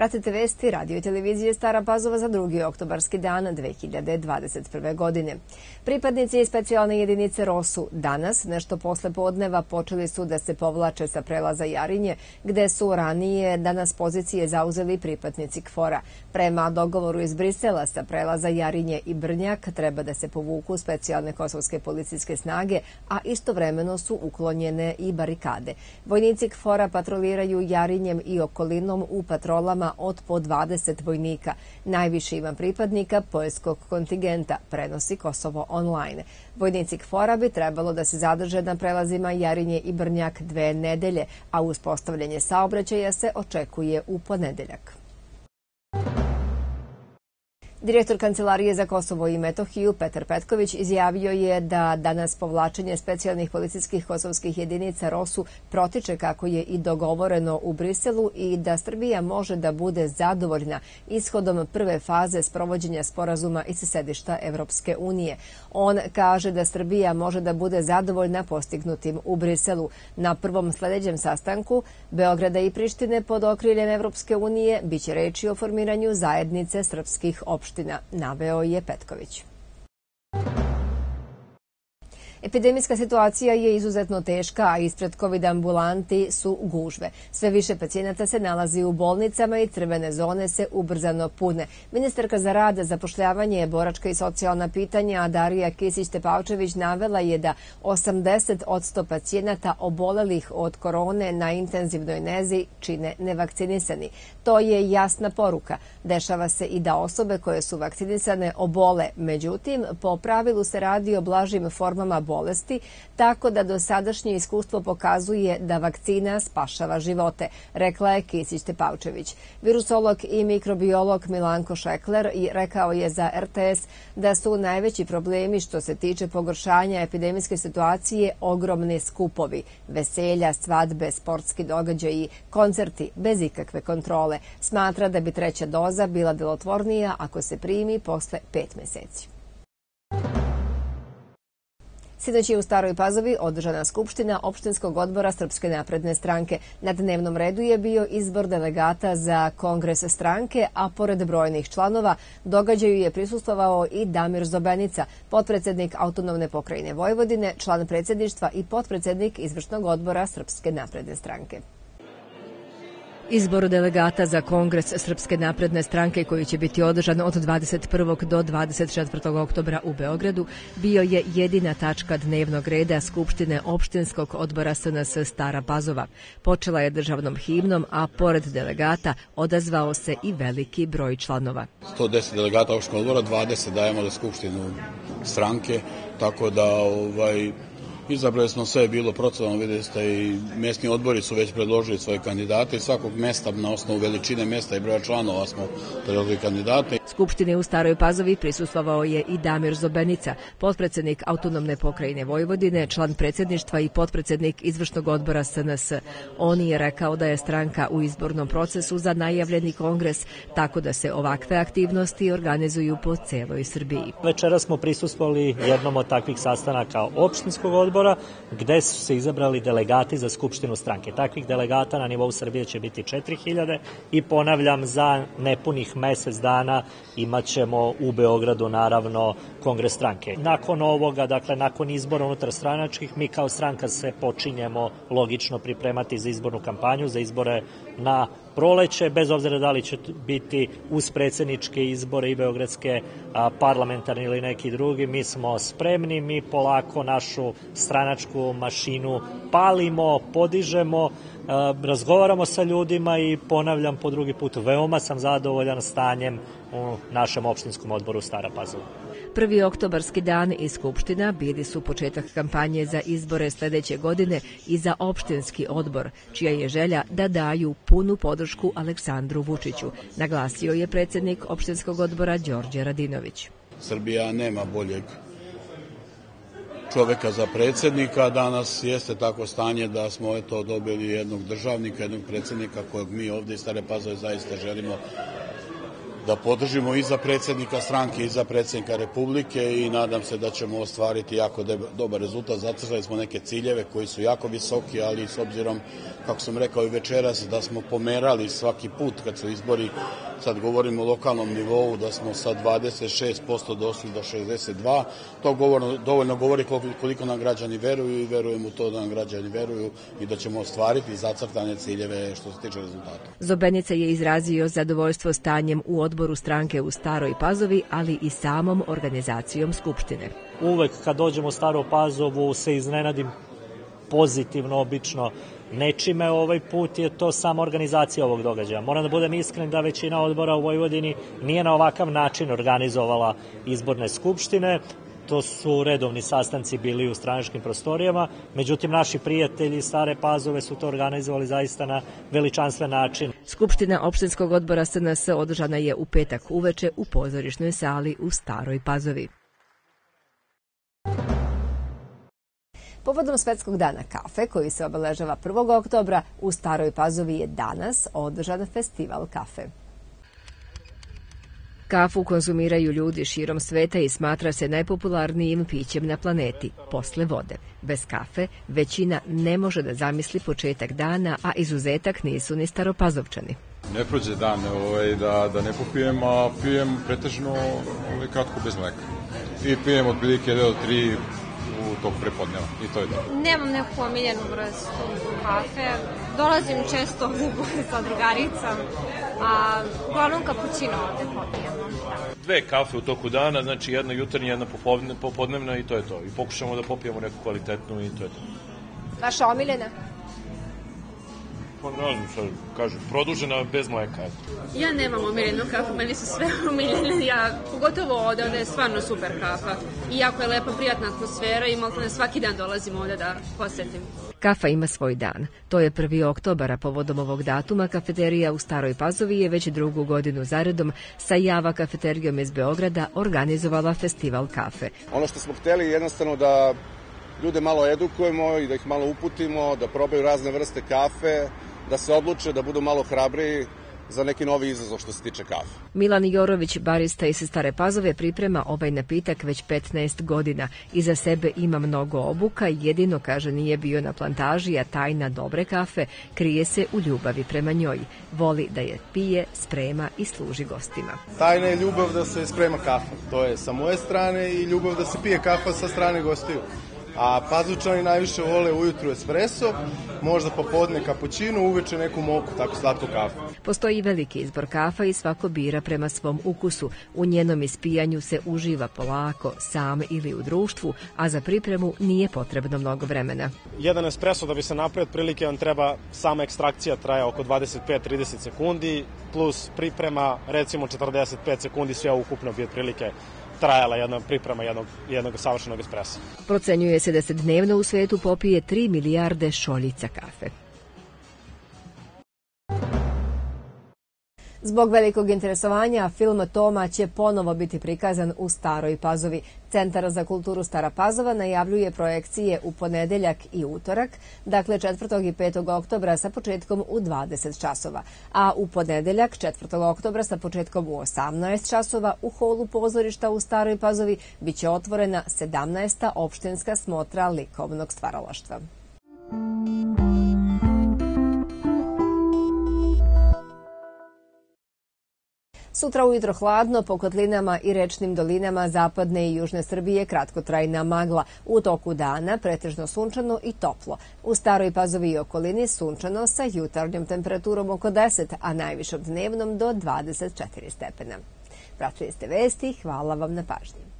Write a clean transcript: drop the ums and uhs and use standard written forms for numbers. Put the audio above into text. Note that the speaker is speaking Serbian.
Pratite vesti radio i televizije Stara Pazova za 2. oktobarski dan 2021. godine. Pripadnici specijalne jedinice ROSU danas, nešto posle podneva, počeli su da se povlače sa prelaza Jarinje, gde su ranije danas pozicije zauzeli pripadnici KFOR-a. Prema dogovoru iz Brisela sa prelaza Jarinje i Brnjak treba da se povuku specijalne kosovske policijske snage, a istovremeno su uklonjene i barikade. Vojnici KFOR-a patroliraju Jarinjem i okolinom u patrolama od po 20 vojnika. Najviše ima pripadnika poljskog kontingenta, prenosi Kosovo online. Vojnici KFOR-a bi trebalo da se zadrže na prelazima Jarinje i Brnjak 2 nedelje, a uspostavljanje saobraćaja se očekuje u ponedeljak. Direktor Kancelarije za Kosovo i Metohiju Petar Petković izjavio je da danas povlačenje specijalnih policijskih kosovskih jedinica ROSU protiče kako je i dogovoreno u Briselu i da Srbija može da bude zadovoljna ishodom prve faze sprovođenja sporazuma iz sedišta Evropske unije. On kaže da Srbija može da bude zadovoljna postignutim u Briselu. Na prvom sledećem sastanku Beograda i Prištine pod okriljem Evropske unije biće reči o formiranju zajednice srpskih opština, naveo je Petković. Epidemijska situacija je izuzetno teška, a ispred COVID ambulanti su gužve. Sve više pacijenata se nalazi u bolnicama i crvene zone se ubrzano pune. Ministarka za rad, zapošljavanje, boračka i socijalna pitanja Darija Kisić-Tepavčević navela je da 80% pacijenata obolelih od korone na intenzivnoj nezi čine nevakcinisani. To je jasna poruka. Dešava se i da osobe koje su vakcinisane obole. Međutim, po pravilu se radi o blažim formama bolesti, tako da dosadašnje iskustvo pokazuje da vakcina spašava živote, rekla je Kisić-Tepavčević. Virusolog i mikrobiolog Milanko Šekler rekao je za RTS da su najveći problemi što se tiče pogoršanja epidemijske situacije ogromni skupovi, veselja, svadbe, sportski događaji, koncerti bez ikakve kontrole. Smatra da bi treća doza bila delotvornija ako se primi posle 5 meseci. Sinoć je u Staroj Pazovi održana skupština opštinskog odbora Srpske napredne stranke. Na dnevnom redu je bio izbor delegata za kongres stranke, a pored brojnih članova događaju je prisustvovao i Damir Zobenica, potpredsednik Autonomne pokrajine Vojvodine, član predsjedništva i potpredsednik izvršnog odbora Srpske napredne stranke. Izbor delegata za kongres Srpske napredne stranke koji će biti održan od 21. do 24. oktobra u Beogradu bio je jedina tačka dnevnog reda Skupštine opštinskog odbora SNS Stara Pazova. Počela je državnom himnom, a pored delegata odazvao se i veliki broj članova. 110 delegata opštinskog odbora, 20 dajemo za Skupštinu stranke, tako da izabrali smo sve, je bilo proceduralno, vidjeli ste i mjesni odbori su već predložili svoje kandidate i svakog mesta na osnovu veličine mesta i broja članova smo predložili kandidate. Skupštine u Staroj Pazovi prisustvovao je i Damir Zobenica, potpredsednik Autonomne pokrajine Vojvodine, član predsjedništva i potpredsednik izvršnog odbora SNS. On je rekao da je stranka u izbornom procesu za najavljeni kongres, tako da se ovakve aktivnosti organizuju po celoj Srbiji. Večeras smo prisustvovali jednom od takvih sastanaka opštinskog odbora, gde su se izabrali delegati za Skupštinu stranke. Takvih delegata na nivou Srbije će biti 4000 i ponavljam, za nepunih mesec dana imat ćemo u Beogradu naravno kongres stranke. Nakon ovoga, dakle nakon izbora unutar stranačkih, mi kao stranka se počinjemo logično pripremati za izbornu kampanju, za izbore na proleće, bez obzira da li će biti uz predsjedničke izbore i beogradske parlamentarne ili neki drugi. Mi smo spremni, mi polako našu stranačku mašinu palimo, podižemo, razgovaramo sa ljudima i ponavljam po drugi put, veoma sam zadovoljan stanjem u našem opštinskom odboru Stara Pazova. 1. oktobarski dan i Skupština bili su početak kampanje za izbore sledeće godine i za opštinski odbor, čija je želja da daju punu podršku Aleksandru Vučiću, naglasio je predsjednik opštinskog odbora Đorđe Radinović. Srbija nema boljeg čoveka za predsjednika. Danas jeste tako stanje da smo dobili jednog državnika, jednog predsjednika kojeg mi ovdje iz Stare Pazove zaista želimo da podržimo i za predsjednika stranke i za predsjednika Republike i nadam se da ćemo ostvariti jako dobar rezultat. Zacrtali smo neke ciljeve koji su jako visoki, ali s obzirom, kako sam rekao i večeras, da smo pomerali svaki put kad su izbori, sad govorimo o lokalnom nivou, da smo sa 26% došli do 62%. To dovoljno govori koliko nam građani veruju i verujem u to da nam građani veruju i da ćemo ostvariti zacrtane ciljeve što se tiče rezultata. Zobenica je izrazio zadovoljstvo stanjem u odboru stranke u Staroj Pazovi, ali i samom organizacijom Skupštine. Uvek kad dođemo u Staru Pazovu se iznenadim pozitivno, obično nečime. Ovaj put je to sama organizacija ovog događaja. Moram da budem iskren da većina odbora u Vojvodini nije na ovakav način organizovala izborne skupštine. To su redovni sastanci bili u stranačkim prostorijama, međutim naši prijatelji iz Stare Pazove su to organizovali zaista na veličanstven način. Skupština opštinskog odbora SNS održana je u petak uveče u pozorišnoj sali u Staroj Pazovi. Povodom Svetskog dana kafe, koji se obeležava 1. oktobra, u Staroj Pazovi je danas održan festival kafe. Kafu konzumiraju ljudi širom sveta i smatra se najpopularnijim pićem na planeti, posle vode. Bez kafe većina ne može da zamisli početak dana, a izuzetak nisu ni Staropazovčani. Ne prođe dan da ne popijem, a pijem pretežno kratko bez mleka. I pijem otprilike do 3 u tog prepodneva i to je to. Nemam neku omiljenu vrstu kafe. Dolazim često sa drugaricom, a uglavnom kapućino ovde popijemo. 2 kafe u toku dana, znači jedna jutarnja, jedna popodnevna i to je to. I pokušamo da popijemo neku kvalitetnu i to je to. Vaša omiljena? Pa ne znam šta kažem, produžena bez mleka. Ja nemam omiljenu kafu, meni su sve omiljene. Pogotovo ovde je stvarno super kafa. I jako je lepa, prijatna atmosfera i maltene svaki dan dolazim ovde da posetim. Kafa ima svoj dan. To je 1. oktobar, a povodom ovog datuma kafeterija u Staroj Pazovi je već 2. godinu zaredom sa Java kafeterijom iz Beograda organizovala festival kafe. Ono što smo hteli je jednostavno da ljude malo edukujemo i da ih malo uputimo, da probaju razne vrste kafe, da se odluče, da budu malo hrabriji za neki novi izazov što se tiče kafe. Milan Jorović, barista iz Stare Pazove, priprema ovaj napitak već 15 godina. Iza sebe ima mnogo obuka, jedino, kaže, nije bio na plantaži, a tajna dobre kafe krije se u ljubavi prema njoj. Voli da je pije, sprema i služi gostima. Tajna je ljubav da se sprema kafa. To je sa moje strane i ljubav da se pije kafa sa strane gostiju. A Pazovčani najviše vole ujutru espresso, možda popodne kapućino, uveče neku moku, tako slatku kafu. Postoji veliki izbor kafa i svako bira prema svom ukusu. U njenom ispijanju se uživa polako, sam ili u društvu, a za pripremu nije potrebno mnogo vremena. Jedan espresso da bi se napravio, otprilike vam treba sama ekstrakcija, traje oko 25-30 sekundi, plus priprema recimo 45 sekundi, sve ukupno bi otprilike trajala jedna priprema jednog savršenog espressa. Procenjuje se da se dnevno u svetu popije 3 milijarde šoljica kafe. Zbog velikog interesovanja, film Toma će ponovo biti prikazan u Staroj Pazovi. Centar za kulturu Stara Pazova najavljuje projekcije u ponedeljak i utorak, dakle 4. i 5. oktobra sa početkom u 20 časova, a u ponedeljak 4. oktobra sa početkom u 18 časova u holu pozorišta u Staroj Pazovi biće otvorena 17. opštinska smotra likovnog stvaralaštva. Sutra ujutro hladno, po kotlinama i rečnim dolinama zapadne i južne Srbije kratkotrajna magla. U toku dana pretežno sunčano i toplo. U Staroj Pazovi i okolini sunčano sa jutarnjom temperaturom oko 10, a najvišom dnevnom do 24 stepena. Pratili ste vesti, hvala vam na pažnji.